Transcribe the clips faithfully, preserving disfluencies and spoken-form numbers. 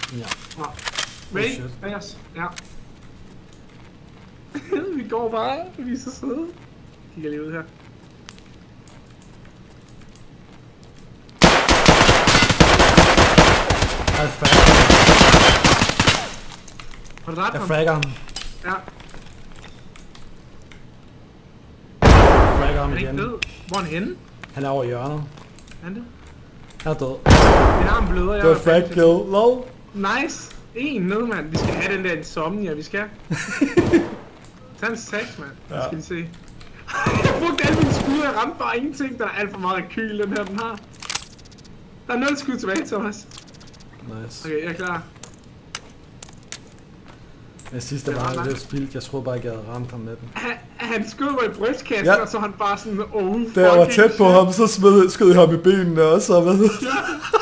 Ja. Ja. Ready? Oh, yes. Ja. Vi går bare. Vi er så søde. Kigger lige ud her. Jeg fragger. Har du dræbt ham? Jeg fragger ham. Ja. Jeg fragger ham Han er igen. ikke død. Hvor er han henne? Han er over i hjørnet. Er han det? Han er død. Min arm bløder. Jeg Det var frag kill. Lol. Nice. En ned, mand. Vi skal have den der insomnia, vi skal. Tag en seks, mand. Ja. Skal vi se. Jeg brugte alle mine skud, jeg ramte bare ingenting. Der er alt for meget rekyl, den her, den har. Der er nul skud tilbage, Thomas. Nice. Okay, jeg er klar. Jeg synes, det var lidt spildt. Jeg troede bare ikke, jeg havde ramt ham med den. Han, han skød mig i brystkassen, ja. Og så han bare sådan, oh fucking Da jeg var tæt på shit. ham, så smed, skød jeg ham i benene også. Og hvad? Ja.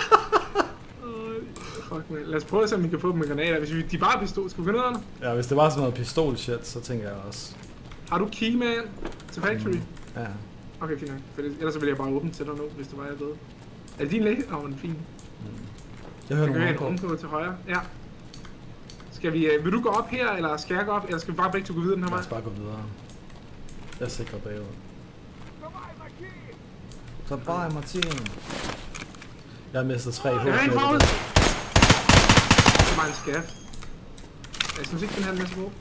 Fuck, man. Lad os prøve at se, om vi kan få dem med granater. Hvis vi, de bare er pistol, skal vi finde ud af det? Ja, hvis det var sådan noget pistol shit, så tænker jeg også. Har du keyman til factory? Mm. Ja. Okay, fint nok. For ellers så vil jeg bare åbne til dig nu, hvis det var, jeg ved. Er det din læge? Åh, oh, den er fin. Mm. Jeg hører nogle nogle omkode til højre. Ja. Skal vi, uh, vil du gå op her, eller skal jeg gå op, eller skal vi bare begge to gå videre den her vej? Lad os bare gå videre. Jeg er sikker bagud. Så bare Martin. Jeg har mistet tre H P. Jeg har en forud! Det var en skaft. Jeg synes ikke, den her er så god.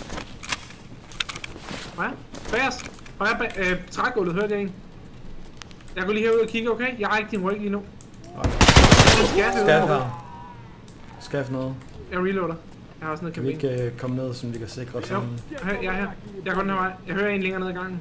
Hvad? Bag os! Højre bag... Øh, trægulvet, hørte jeg en. Jeg går lige herud og kigger, okay? Jeg har ikke din ryg lige nu. Okay. Skaft her. Skaft noget. Jeg reloader. Jeg har også noget kan vi ikke uh, komme ned, så vi kan sikre os sammen? Jeg er her. Jeg går den her vej. Jeg hører en længere ned ad gangen.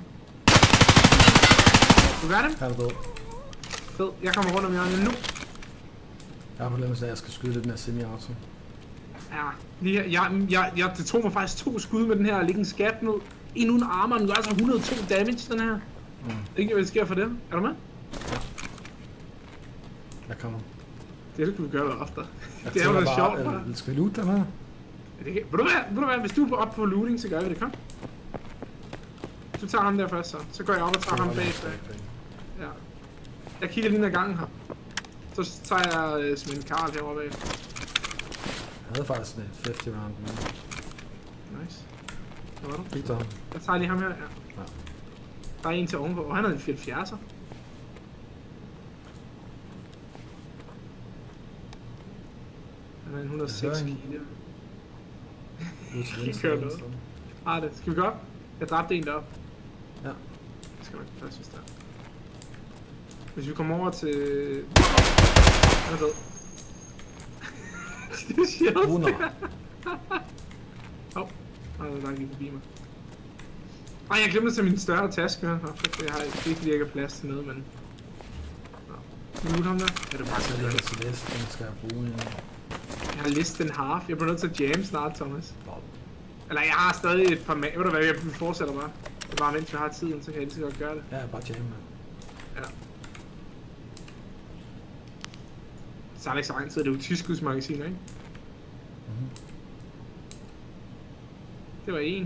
Du gør det? Jeg er død. Fed. Jeg kommer rundt om hjørnet nu. Jeg har fornemmelsen af, at jeg skal skyde lidt mere semi-auto. Ja, lige her. Jeg, jeg, jeg, det tog mig faktisk to skud med den her og lægge en skaft ned. En uden armor, den gør altså et hundrede og to damage, den her. Mm. Ikke hvad der sker for det. Er du med? Ja. Jeg kommer. Det skal vi gøre noget oftere. Det er jo noget sjovt, bare. Skal vi loot dem her? Det kan... Vil du være, vil du være, hvis du er op på looting, så gør vi det, kom. Du tager ham der først, så. Så går jeg op og tager ham bagefter. Ja. Jeg kigger lige ned ad gangen her. Så tager jeg uh, Smin Karl herovre bag. Jeg havde faktisk en halvtreds round med. Nice. Hvad var du? Victor. Jeg tager lige ham her, ja. Ja. Der er en til ovenpå, og han havde en fireoghalvfjerdser. Han er en et hundrede og seks kilo. Jeg kører noget. Ah, det. Skal vi gå op? Jeg dræbte en deroppe. Ja. Det skal nok først, hvis der. Hvis vi kommer over til... Han er død. Det siger også det. Åh, oh, der gik forbi mig. Ej, jeg glemte at tage min større taske med. Oh, fuck, jeg har ikke, det er ikke fordi, jeg ikke har plads til noget, men... Nå. Skal vi loot ham der? Ja, det er bare så det. Jeg til list, den skal jeg bruge. Ja. Jeg har listet en half. Jeg bliver nødt til at jam snart, Thomas. Eller jeg har stadig et par mag... Ved du hvad, jeg fortsætter bare. Det er bare mens vi har tiden, så kan jeg lige så godt gøre det. Ja, bare jam, man. Ja. Så er det ikke så lang tid, det er jo tilskudsmagasiner, ikke? Mm-hmm. Det var en.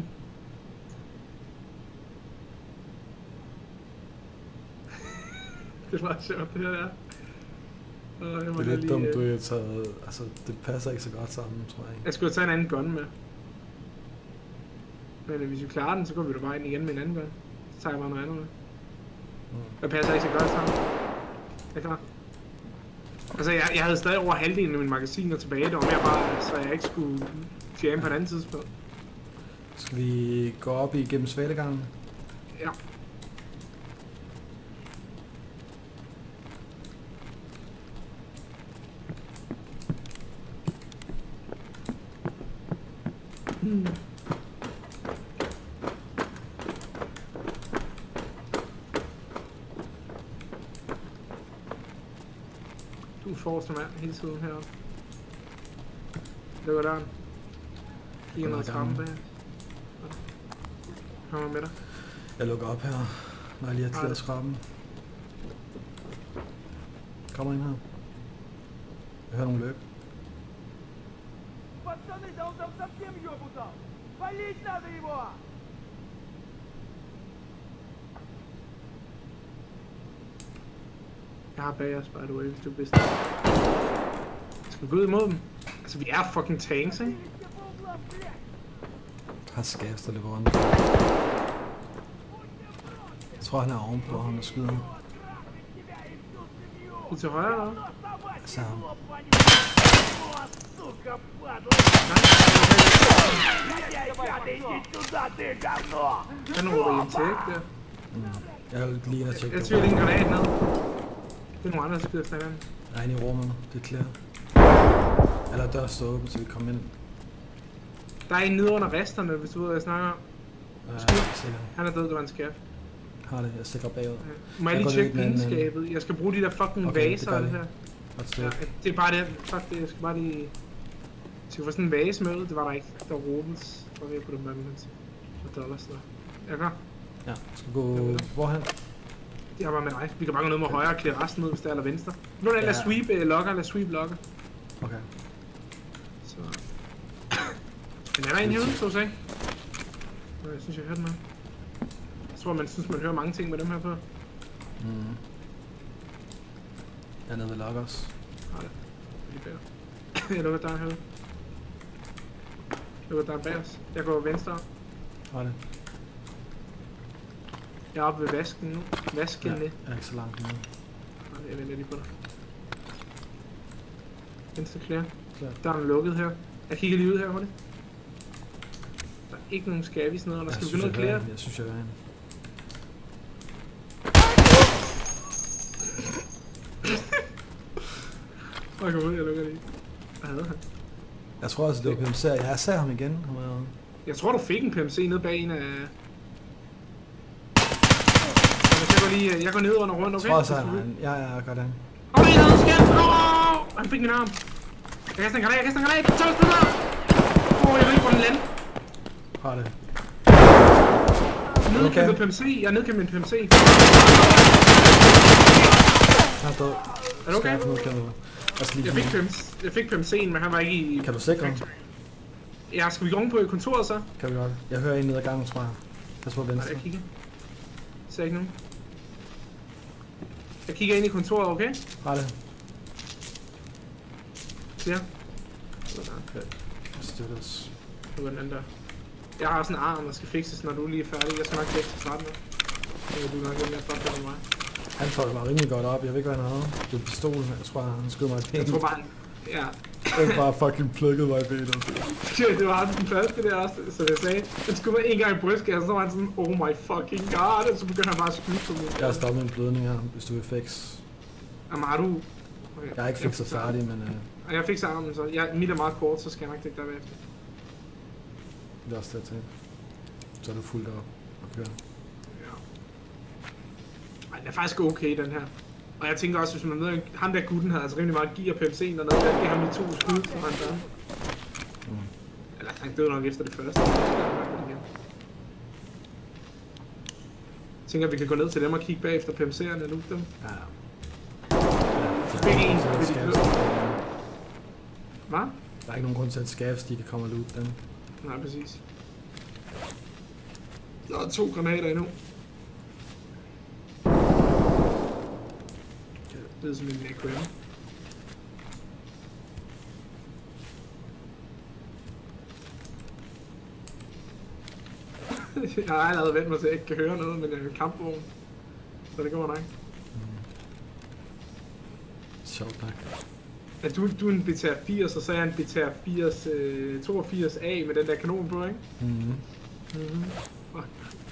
Det var sjovt, det her der. Uh, jeg det er lidt dumt, du har taget... Altså, det passer ikke så godt sammen, tror jeg. Jeg skulle have taget en anden gun med. Men hvis vi klarer den, så går vi da bare ind igen med en anden gun. Så tager jeg bare noget andet med. Mm. Det passer ikke så godt sammen. Er klar? Altså, jeg, jeg havde stadig over halvdelen af mine magasiner tilbage. Det var mere bare, så jeg ikke skulle jamme på et andet tidspunkt. Skal vi gå op igennem svalegangen? Ja. Hmm. Du er forreste mand hele tiden heroppe. Lukker døren. Kigger noget trappen bag. Kommer med dig. Jeg lukker op her, når jeg lige har taget trappen. Kommer ind her. Jeg hører nogle løb. Jeg har bag os, by the way, hvis du vidste det. Skal vi gå ud imod dem? Altså, vi er fucking tanks, ikke? Har skabs, der løber rundt. Jeg tror, han er ovenpå ham og skyder. Ud til højre, eller hvad? Så ham. Han råber hjem til, ikke? Der. Mm. Jeg har lige ind og tjekke. Jeg tyrer lige en granat ned. Det er nogle andre, der skyder efter hinanden. Jeg er inde i rummet. Det er clear. Eller dør står åben, så vi kommer ind. Der er en nede under resterne, hvis du ved, hvad jeg snakker om. Ja, sikkert. Han er død, det var en skab. Har det, jeg sikrer bagud. Ja. Må jeg lige tjekke vinskabet? Jeg skal bruge de der fucking okay, vaser og det her. Ja, det er bare det. Fuck det, jeg skal bare lige... Jeg skal få sådan en vase med ud, det var der ikke. Der var Robens. Jeg var ved på det med og dollars der. Er jeg klar? Ja, jeg skal gå... Hvorhen? Jeg var med dig. Vi kan bare gå ned med højre og klæde resten ud, hvis det er eller venstre. Nu er der ja. Lad sweep uh, logger, lad sweep logger. Okay. Så... Men er der en herude, så sagde? Jeg synes, jeg hørte noget. Jeg tror, man synes, man hører mange ting med dem her på. Mhm. Jeg er nede ved loggers. Nej, lige bag. Jeg lukker der herude. Jeg lukker der bag os. Jeg går venstre. Har det. Jeg er oppe ved vasken nu. Vasken ja, lidt. Jeg er ikke så langt nu. Nej, jeg venter lige på dig. Venstre clear. Klar. Der er en lukket her. Jeg kigger lige ud her hurtigt. Der er ikke nogen skabis nede, eller skal vi gå ned og clear? Jeg synes, jeg er en. Åh, kom ud, jeg lukker lige. Hvad havde han? Jeg tror også, det var P M C. Jeg ser ham igen. Jeg tror, du fik en P M C nede bag en af... Jeg går lige... Jeg går ned under rundt, okay? Jeg tror også, han er en. Ja, ja, godt den. Åh, oh, en havde skæld! Åh! Han fik min arm. Jeg kaster en granat, jeg kaster en granat! to spiller! Åh, jeg ved ikke, hvor den lander. Har det. Nedkæmpet P M C. Jeg er nedkæmpet en P M C. Han er død. Er du okay? Jeg fik, jeg fik P M C'en, men han var ikke i... Kan du sikre ham? Ja, skal vi gå på i kontoret så? Kan vi godt. Jeg hører en ned ad gangen, tror jeg. Pas på venstre. Nej, jeg kigger. Ser ikke nogen. Jeg kigger ind i kontoret, okay? Har det. Ja. Okay. Støtter os. Nu er den anden der. Jeg har sådan en arm, der skal fikses, når du lige er færdig. Jeg skal nok væk til starten med. Så vil du nok lidt mere fuck med mig. Han får mig rimelig godt op. Jeg ved ikke, hvad han havde. Det var pistolen. Jeg tror, han skød mig i benet. Jeg tror bare, han... Ja. Han bare fucking plukkede mig i benet. Det var den første der også, så jeg sagde. Han skød mig en gang i brystkassen, så var han sådan, oh my fucking god. Og så begyndte han bare at skyde på mig. Jeg har stoppet en blødning her, hvis du vil fix. Jamen har du... Okay. Jeg er ikke fikset færdig, men... Uh... Jeg fikser armen, så jeg, mit er meget kort, så skal jeg nok dække dig bagefter. Det er også det, jeg tænker. Så er du fuldt op og kører. Ja. Ej, den er faktisk okay, den her. Og jeg tænker også, hvis man ved, ham der gutten havde altså rimelig meget gear P M C'en og noget, der gav ham lige to skud, så han døde. Mm. Eller han døde nok efter det første. Jeg tænker, at vi kan gå ned til dem og kigge bagefter P M C'erne og loot dem. Ja. Så fik en, så vil de klø. Hvad? Der er ikke nogen grund til, at skabs, de kan komme og loot dem. Nej, præcis. Der er to granater endnu. Det er som en Necro. Jeg har allerede vendt mig til, at jeg ikke kan høre noget, men jeg er en kampvogn. Så det går nok. Mm. Sjovt nok. Ja, du, du er en B T R firs, og så er jeg en B T R firs, øh, toogfirs A med den der kanon på, ikke? Mhm. Mhm. Fuck.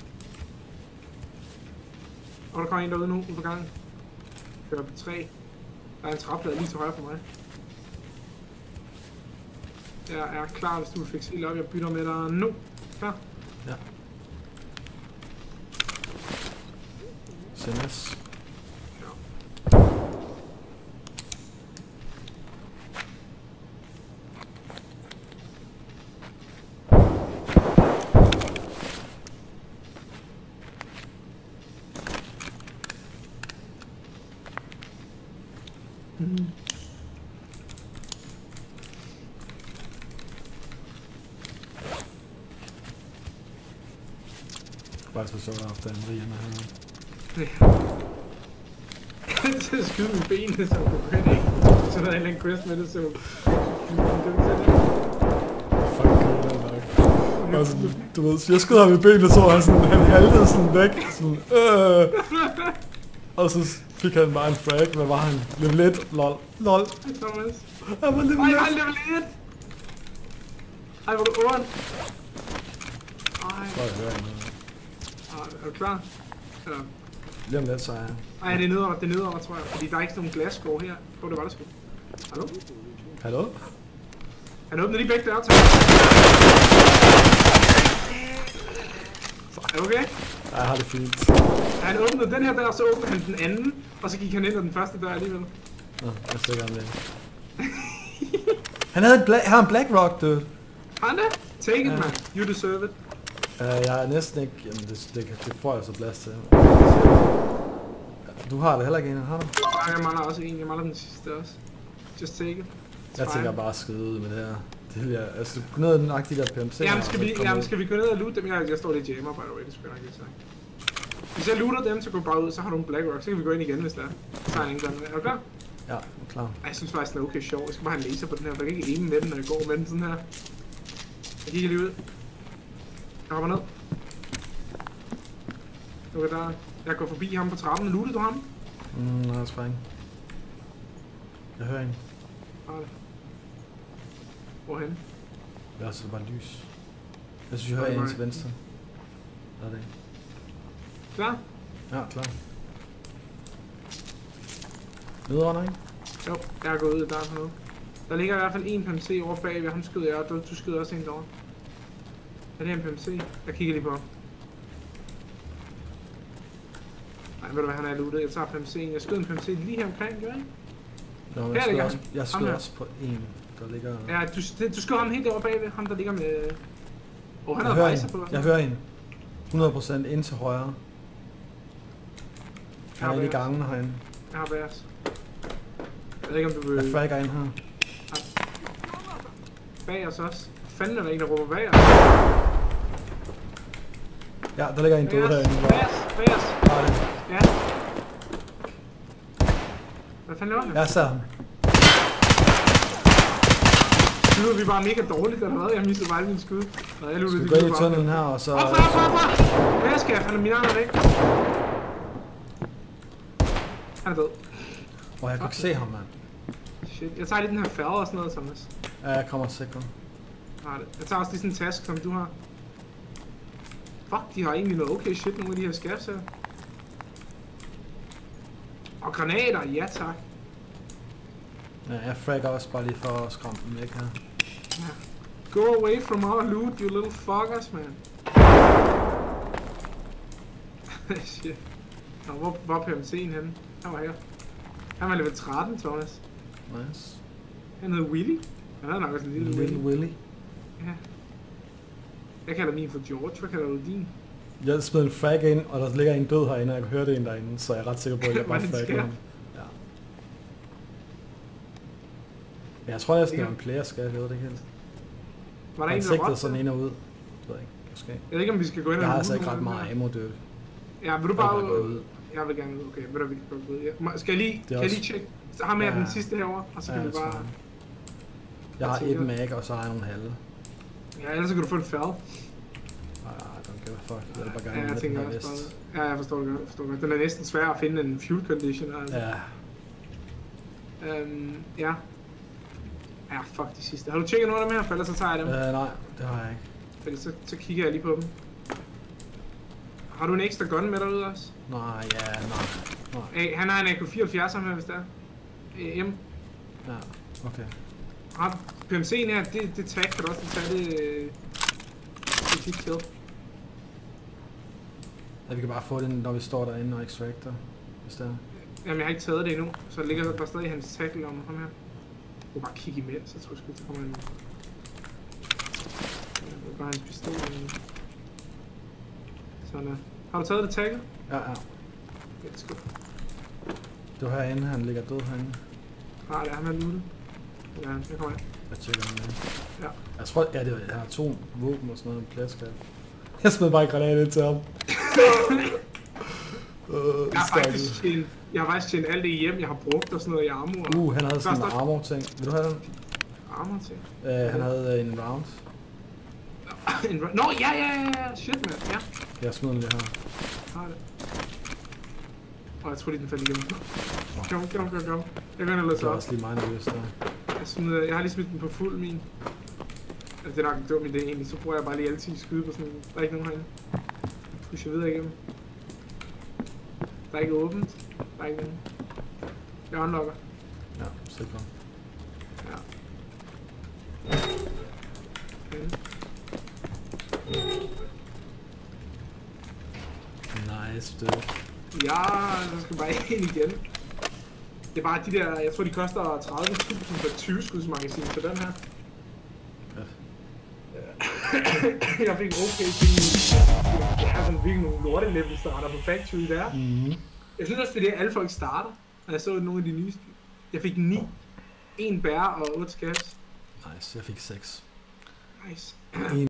Og der kommer en derude nu, ude på gangen. Kører på tre. Der er en træplade lige til højre for mig. Jeg er klar, hvis du vil fikse helt op. Jeg bytter med dig nu. Klar? Ja. Sendes. Mm. Bare så sjovt at der Maria med her. Så skyde med benene, så du kan ikke. Så der er en eller anden quest med det, så Fuck, det er nok. Altså, du ved, jeg skød ham i benet, så han sådan, han haltede sådan væk, sådan, øh. Og så fik han bare en frag, hvad var han? Level et, lol, lol. Thomas. Han var level Ej, et. han level et! Ej, hvor er du ondt. Ej. Så jeg hører noget. Ej, er du klar? Ja. Lige om lidt, så er jeg. Ej, det er nedover, det er nedover, tror jeg. Fordi der er ikke sådan nogle glasskår her. Hvor det var, der skulle. Hallo? Hallo? Han åbner lige begge døre, tak. Er du okay? Ja, jeg har det fint. Han åbnede den her dør, og så åbnede han den anden. Og så gik han ind ad den første dør alligevel. Nå, jeg stikker ham lidt. Han havde en, bla har en Blackrock, dude. Har han det? Take it, Ja. man. You deserve it. Uh, jeg er næsten ikke... Jamen, det, det, det får jeg så plads til. Du har det heller ikke en, har du? Nej, jeg mangler også en. Jeg mangler den sidste også. Just take it. It's Jeg fine. tænker bare at skide ud med det her. Det vil jeg... Altså, gå ned ad den agtige der P M C. Jamen skal, vi, jamen, skal vi gå ned og loot dem? Jeg, jeg står lidt jammer, by the way. Det skal jeg nok ikke sige. Hvis jeg looter dem, så går bare ud, så har du en Blackrock. Så kan vi gå ind igen, hvis der er. Så er ingen er du klar? Ja, klar. Ej, jeg synes faktisk, det er okay sjov. Jeg skal bare have en laser på den her. Der kan ikke aim med den, når jeg går med den sådan her. Jeg kigger lige ud. Jeg hopper ned. Okay, der. Jeg går forbi ham på trappen. Lootede du ham? Mm, nej, jeg spring. Jeg hører en. Nej. Hvorhen? Jeg er så bare lys. Jeg synes, jeg hører en til venstre. Der er det. Klar? Ja, klar. Nedenunder, ikke? Jo, jeg er gået ud der for noget. Der ligger i hvert fald en P M C over bagved. Ham skød jeg, og du, du skød også en derovre. Er det en P M C? Jeg kigger lige på ham. Nej, ved du hvad, han er lootet. Jeg tager P M C'en. Jeg skød en P M C lige her omkring, gør jeg? Nå, men Her jeg skød ligger også, han. jeg Ham skød her. også på en, der ligger... Ja, du, det, du skød ham helt derovre bagved. Ham, der ligger med... Åh, oh, han jeg har hører rejser en. på. Jeg hører en. hundrede procent ind til højre. Han er inde i gangen herinde. Jeg har bærs. Jeg ved ikke, om du vil... Jeg fragger ind her. Bag os også. Hvad fanden er der en, der råber bag os? Ja, der ligger en død herinde. Bag os, bag os. Bare det. Ja. Hvad fanden laver han? Jeg ser ham. Skyder vi bare mega dårligt eller hvad? Jeg mistede bare min skud. Nå, jeg Skal vi gå ind i tunnelen her, og så... Op, op, op, op! Hvad skal jeg? Han er min arm væk. Han er død. Åh, jeg kan ikke se ham, mand. Shit. Jeg tager lige den her færge og sådan noget, Thomas. Ja, jeg kommer sikkert. Har det. Jeg tager også lige sådan en task, som du har. Fuck, de har egentlig noget okay shit, nogle af de her skabs her. Og granater, ja tak. Ja, jeg fragger også bare lige for at skræmme dem væk her. Ja. Go away from our loot, you little fuckers, man. Shit. Nå, hvor var P M C'en henne? Han var her. Han var level tretten, Thomas. Nice. Han hed Willy. Han havde nok også en lille Little Willy. Willy. Ja. Jeg kalder min for George. Hvad kalder du din? Jeg smed en frag ind, og der ligger en død herinde, og jeg kan høre det en derinde, så jeg er ret sikker på, at jeg Var bare det en fragger skærm? ham. Ja. Men jeg tror, jeg skal have en player, skal jeg ved det ikke helt. Var der Han en, der sigtede råbte? sådan ind og ud. Det ved jeg ikke, måske. Jeg ved ikke, om vi skal gå ind og Jeg har loote altså ikke nogle ret af meget dem ammo, dude. her. Ja, vil du Jeg bare... vil bare gå ud. Jeg vil gerne ud. Okay, ved du, vi kan godt gå ud. Ja. Må- Skal jeg lige, Det kan er jeg også- lige tjekke? Så har med Ja. den sidste herovre, og så kan Ja, vi det tror bare... jeg. Jeg har et mag, og så har jeg nogle halve. Ja, ellers så kan du få en færd. Ah, don't give a fuck. Jeg vil bare gerne Ja, jeg med den tænker her også vest. bare... Ja, jeg forstår det godt, jeg forstår det godt. Den er næsten svær at finde en fuel condition, altså. Ja, Øhm, ja. Ja, fuck de sidste. Har du tjekket noget af dem her, for ellers så tager jeg dem? øh, nej, det har jeg ikke. Fordi så, så kigger jeg lige på dem. Har du en ekstra gun med derude også? Nej, ja, nej. nej. Hey, han har en A K fireoghalvfjerds her, hvis det er. E M. Ja, okay. Har P M C'en her, det, det tag kan du også tage det... øh, Det er tit kill. Ja, vi kan bare få den, når vi står derinde og extractor, hvis det er. Jamen, jeg har ikke taget det endnu, så det ligger der stadig hans tackle om ham her. Du kan bare kigge imens, så tror jeg sgu, der kommer en... Jeg vil bare have en pistol. Sådan der. Har du taget det tackle? Ja, ja. Ja, det skal. Det var herinde, han ligger død herinde. Nej, det er ham her lootet. Ja, jeg kommer ind. Jeg tjekker ham med. Ja. Jeg tror, ja, det var, jeg har to våben og sådan noget, en pladskab. Jeg smed bare en granat ind til ham. Uh, Jeg har faktisk tjent, jeg har faktisk tjent alt det hjem, jeg har brugt og sådan noget i armor. Uh, han havde sådan en Først op. armor ting. Vil du have den? armor til? Øh, han havde en round. En ra- Nå, ja, ja, ja, ja, shit, mand, ja. Jeg smider den lige her. Har det. Åh, jeg tror lige, den faldt igennem. Kom, kom, kom, kom. Jeg går ind og Det læser er op. også lige mig nervøs der. Jeg, smider, jeg har lige smidt den på fuld min. Altså, det er nok en dum idé egentlig, så bruger jeg bare lige altid skyde på sådan. Der er ikke nogen herinde. Pusher videre igennem. Der er ikke åbent. Der er ikke nogen. Jeg unlocker. Ja, sikker. Ja. Okay. Nice, dude. Ja, så skal bare ind igen. Det er bare de der, jeg tror de koster tredive tusind for et tyve skudsmagasin til den her. Ja. Jeg fik okay til jeg har sådan virkelig nogle lortelevels, der retter på Factory der. Mm-hmm. Jeg synes også, det er det, alle folk starter, når jeg så nogle af de nyeste. Jeg fik ni, en bær og otte skabs. Nice, jeg fik seks. Nice.